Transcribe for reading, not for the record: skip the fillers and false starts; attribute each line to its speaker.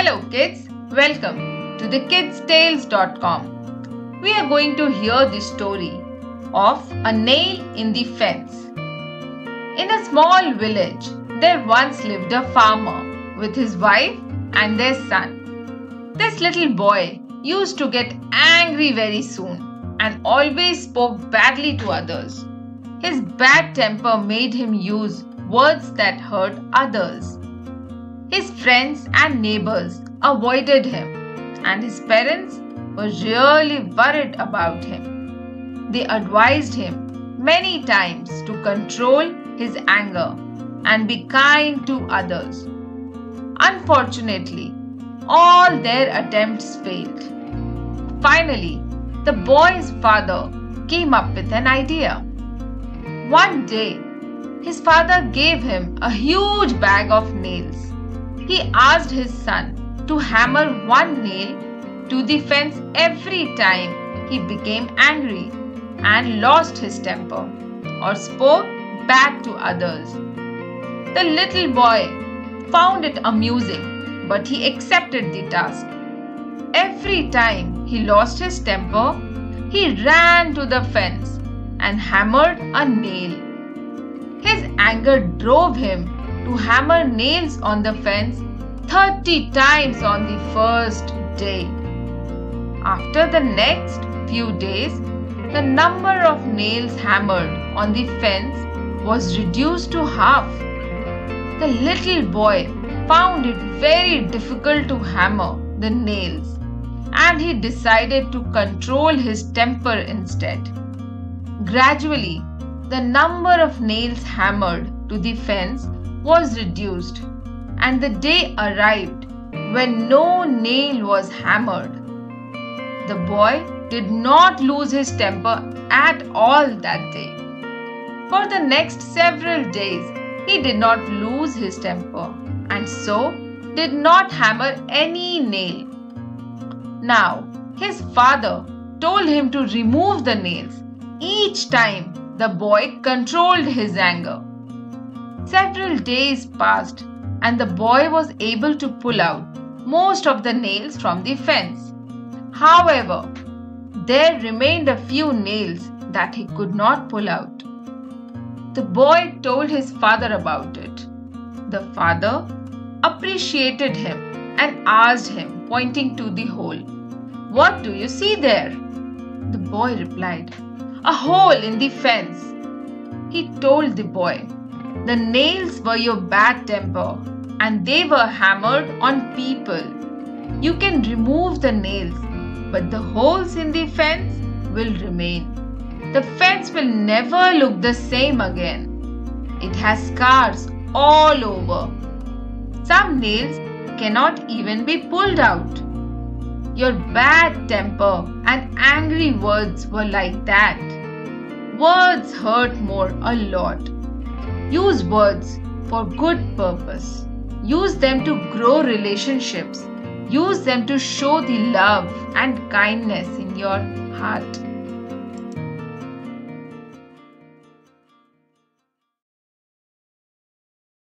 Speaker 1: Hello kids, welcome to thekidstales.com. We are going to hear the story of a nail in the fence. In a small village, there once lived a farmer with his wife and their son. This little boy used to get angry very soon and always spoke badly to others. His bad temper made him use words that hurt others. His friends and neighbors avoided him, and his parents were really worried about him. They advised him many times to control his anger and be kind to others. Unfortunately, all their attempts failed. Finally, the boy's father came up with an idea. One day, his father gave him a huge bag of nails. He asked his son to hammer one nail to the fence every time he became angry and lost his temper or spoke bad to others. The little boy found it amusing, but he accepted the task. Every time he lost his temper, he ran to the fence and hammered a nail. His anger drove him to hammer nails on the fence 30 times on the first day. After the next few days, the number of nails hammered on the fence was reduced to half. The little boy found it very difficult to hammer the nails, and he decided to control his temper instead. Gradually, the number of nails hammered to the fence was reduced, and the day arrived when no nail was hammered. The boy did not lose his temper at all that day. For the next several days, he did not lose his temper and so did not hammer any nail. Now, his father told him to remove the nails each time the boy controlled his anger. Several days passed and the boy was able to pull out most of the nails from the fence. However, there remained a few nails that he could not pull out. The boy told his father about it. The father appreciated him and asked him, pointing to the hole, "What do you see there?" The boy replied, "A hole in the fence." He told the boy, "The nails were your bad temper and they were hammered on people. You can remove the nails, but the holes in the fence will remain. The fence will never look the same again. It has scars all over. Some nails cannot even be pulled out. Your bad temper and angry words were like that. Words hurt more a lot. Use words for good purpose. Use them to grow relationships. Use them to show the love and kindness in your heart."